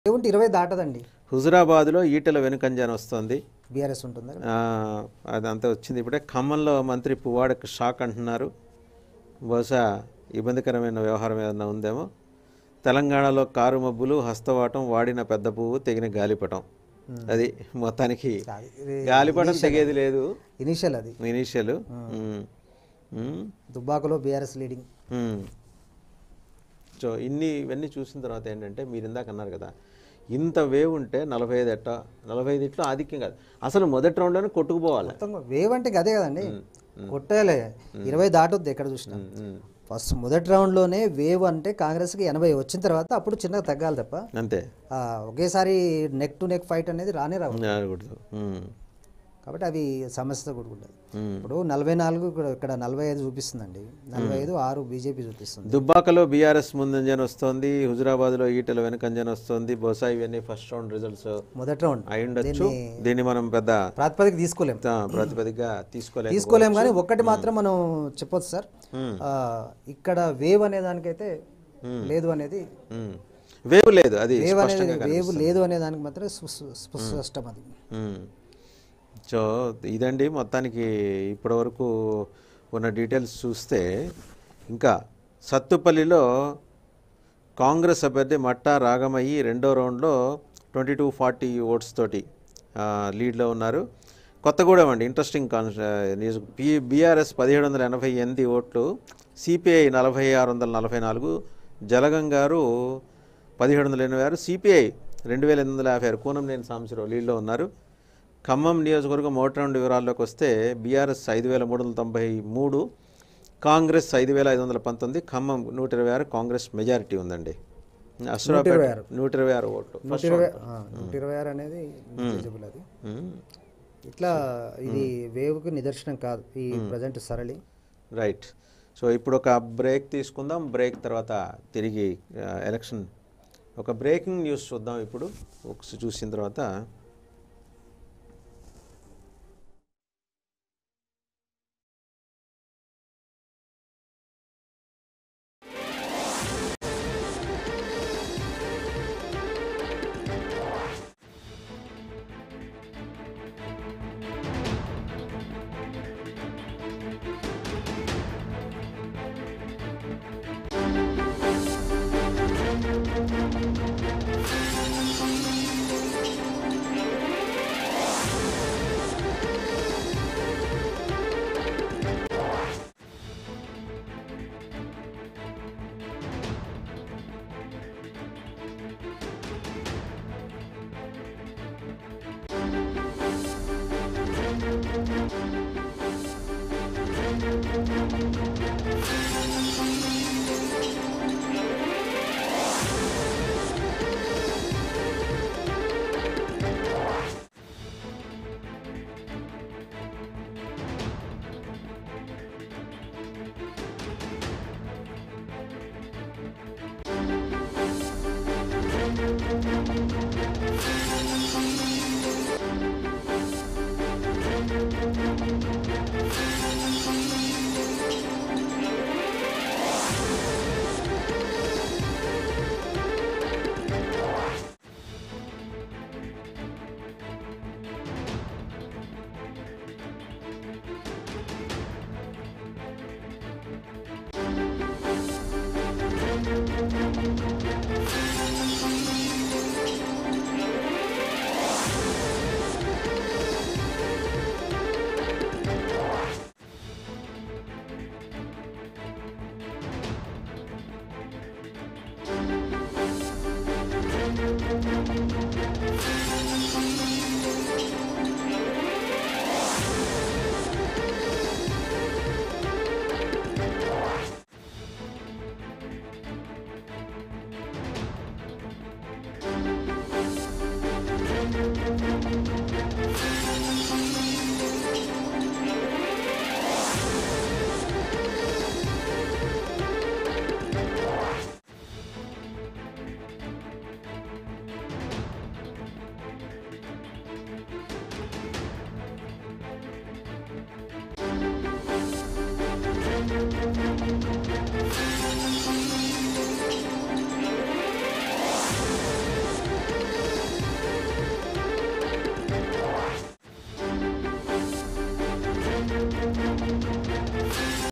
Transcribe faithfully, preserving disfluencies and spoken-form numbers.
ఏముంటే ఇరవై దాటదండి. హుజురాబాద్లో ఈటెల వెనుకంజ అని వస్తుంది. బీఆర్ఎస్ ఉంటుందా? అదంతా వచ్చింది ఇప్పుడే. ఖమ్మంలో మంత్రి పువ్వాడకు షాక్ అంటున్నారు. బహుశా ఇబ్బందికరమైన వ్యవహారం ఏదన్నా ఉందేమో. తెలంగాణలో కారు మబ్బులు, హస్తవాటం, వాడిన పెద్ద పువ్వు, తెగిన గాలిపటం. అది మొత్తానికి గాలిపటం తెగేది లేదు. ఇనిషియల్ అది ఇనిషియల్. దుబ్బాకలో బీఆర్ఎస్ లీడింగ్. సో ఇన్ని ఇవన్నీ చూసిన తర్వాత ఏంటంటే, మీరు ఇందాక అన్నారు కదా, ఇంత వేవ్ ఉంటే నలభై ఐదు ఎట్ట నలభై ఐదు ఇట్లో ఆధిక్యం కాదు, అసలు మొదటి రౌండ్లోనే కొట్టుకుపోవాలి. వేవ్ అంటే అదే కదండి, కొట్టేయాలి. ఇరవై దాటొద్దు ఎక్కడ చూసినా. ఫస్ట్ మొదటి రౌండ్లోనే వేవ్ అంటే కాంగ్రెస్కి ఎనభై వచ్చిన తర్వాత అప్పుడు చిన్నగా తగ్గాలి తప్ప అంతే. ఒకేసారి నెక్ టు నెక్ ఫైట్ అనేది రానే రాకూడదు. కాబట్టి అవి సమస్య కూడా ఉండదు. ఇప్పుడు నలభై నాలుగు ఇక్కడ నలభై ఐదు చూపిస్తుందండి, నలభై ఐదు ఆరు బీజేపీ చూపిస్తుంది. దుబ్బాకలో బీఆర్ఎస్ ముందంజన వస్తుంది, హుజురాబాద్లో ఈటెల వెనుకంజన వస్తుంది. బహుశా ఇవన్నీ ఫస్ట్ రౌండ్ రిజల్ట్స్ మొదటి రౌండ్ అయి ఉండొచ్చు. దీన్ని మనం పెద్ద ప్రాతిపదిక తీసుకోలేం ప్రాతిపదికగా తీసుకోలేం తీసుకోలేం కానీ ఒక్కటి మాత్రం మనం చెప్పొచ్చు సార్, ఇక్కడ వేవ్ అనే దానికైతే లేదు అనేది, వేవ్ లేదు, అది వేవ్ లేదు అనే దానికి మాత్రం స్పష్టం అది. సో ఇదండి మొత్తానికి ఇప్పటివరకు ఉన్న డీటెయిల్స్ చూస్తే. ఇంకా సత్తుపల్లిలో కాంగ్రెస్ అభ్యర్థి మట్టా రాగమయ్యి రెండో రౌండ్లో ట్వంటీ టూ ఫార్టీ ఓట్స్ తోటి లీడ్లో ఉన్నారు. కొత్తగూడెం అండి ఇంట్రెస్టింగ్ కాన్ న్యూస్. బీ బీఆర్ఎస్ పదిహేడు వందల ఎనభై ఎనిమిది ఓట్లు, సిపిఐ నలభై ఆరు వందల నలభై నాలుగు, జలగం గారు పదిహేడు వందల ఎనభై ఆరు, సిపిఐ రెండు వేల ఎనిమిది వందల యాభై ఆరు, కూనంనేని సాంబశివరావు లీడ్లో ఉన్నారు. ఖమ్మం నియోజకవర్గం ఓటర్ రౌండ్ వివరాల్లోకి వస్తే బీఆర్ఎస్ ఐదు వేల మూడు వందల తొంభై మూడు, కాంగ్రెస్ ఐదు వేల ఐదు వందల పంతొమ్మిది, ఖమ్మం నూట ఇరవై ఆరు కాంగ్రెస్ మెజారిటీ ఉందండి. అశ్వరాపేట నూట ఇరవై ఆరు ఓట్లు. నూట ఇరవై ఆరు అనేది అది. ఇట్లా ఇది వేవ్కి నిదర్శనం కాదు ఈ ప్రజెంట్ సరళి. రైట్. సో ఇప్పుడు ఒక బ్రేక్ తీసుకుందాం. బ్రేక్ తర్వాత తిరిగి ఎలక్షన్ ఒక బ్రేకింగ్ న్యూస్ చూద్దాం. ఇప్పుడు చూసిన తర్వాత